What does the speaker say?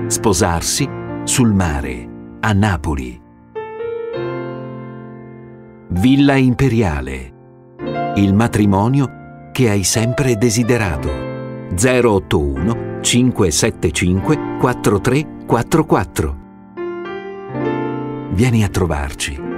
Sposarsi sul mare, a Napoli. Villa Imperiale. Il matrimonio che hai sempre desiderato. 081 575 4344. Vieni a trovarci.